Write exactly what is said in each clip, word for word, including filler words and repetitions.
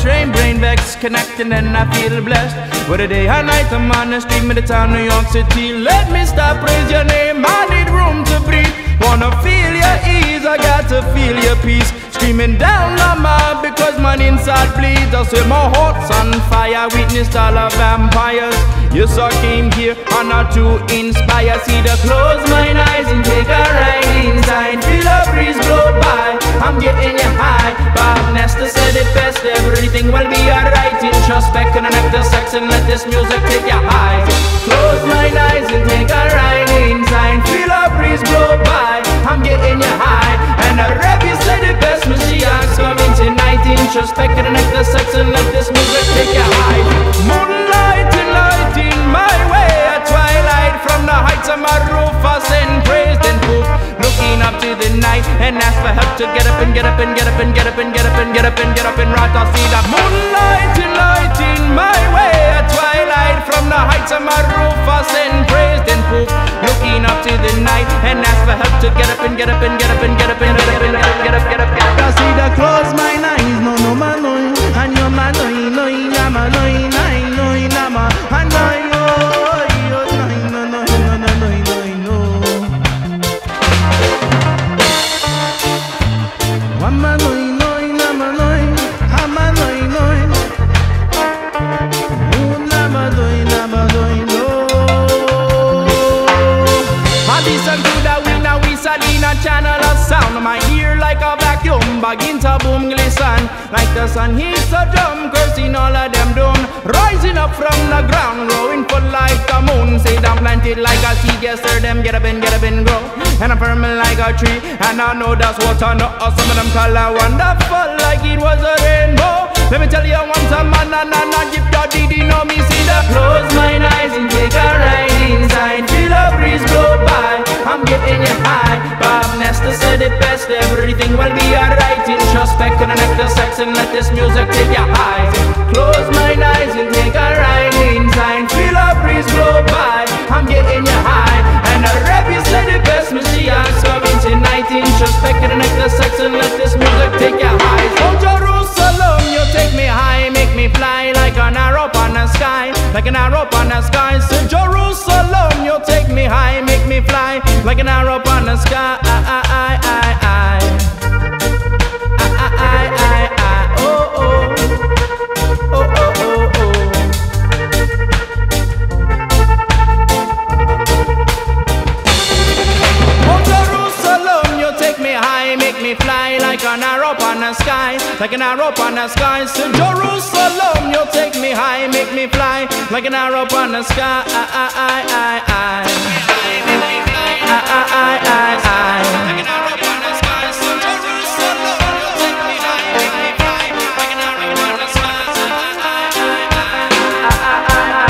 train, brain vex, connecting and I feel blessed. Whether day or night, I'm on the street, me the town, New York City. Let me stop, praise your name, I need room to breathe. Wanna feel your ease, I got to feel your peace. Screaming down the mouth because my inside bleeds. I say my heart's on fire, witnessed all the vampires. Yes, I came here and not to inspire. See the close my eyes and take a ride inside. Feel a breeze blow by, I'm getting you high. Bob Nestor said it best, everything will be alright. Introspect, connect the sex and let this music take you high. Close my eyes and take a ride inside. Feel a breeze blow by, I'm getting you high. And a Rebbe said it best, Mashiach's coming tonight. Introspect, connect the sex and let this music take you high. Moonlight and lighting my way, a twilight from the heights of my roof. I send praise then poof, looking up to the night and ask for help to get up and get up and get up and get up and get up and get up and get up and right. I see the moonlight and lighting my way, a twilight from the heights of my roof. I send praise then poof, looking up to the night and ask for help to get up and get up and get up and get up and get up and get up get up get up get up. I see the close my eyes, no no man no, and your man no no nama no nine no nama and no no no no no no no. Wama no no nama no, hama no no, nama no nama no no. I listen to the wind and whistle in a channel of sound. My ear like a vacuum, begin to boom glisten. Like the sun hits a drum, cursing all of them doom. Rising up from the ground, growing full like the moon. Say I'm planted like a seed, yes sir, them get up and get up and grow. And I'm firm like a tree, and I know that's what I know. Some of them color wonderful like it was a rainbow. Let me tell you once a man and I not give your diddy know me. See the close my eyes and take a ride inside. Feel a breeze blow by, I'm getting you high. Bob Nestor said it best, everything will be alright. Introspect, connect the sex and let this music take you high. Close my eyes and take a ride inside. Feel a breeze blow by, I'm getting you high. And the Rebbe said it best, Mashiach's coming tonight. Introspect, connect the sex and let this music take you high. Oh Jerusalem, you take me high, make me fly like an arrow on the sky, like an arrow on the sky. So Jerusalem, you take me high, make me fly like an arrow on the sky. I, I, I, I, I. I, I, I, I. Oh, oh. Oh, oh, oh, oh. Oh, Jerusalem, you take me high, make me fly like an arrow on the sky, like an arrow on the sky. So Jerusalem, you take me high, make me fly like an arrow on the sky. I, I, I, I, I. I, I, I, I, I. Like an arrow on the sky. So Jerusalem, you take me high, make me fly like an arrow on the sky. I, I, I, I,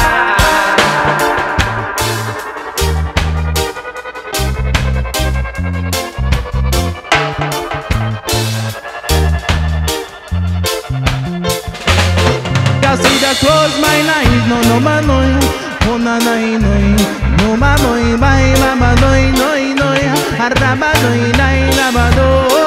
I see the close my eyes, no no man no, oh na na no, no man no, bye mama no no no, araba no, na na no.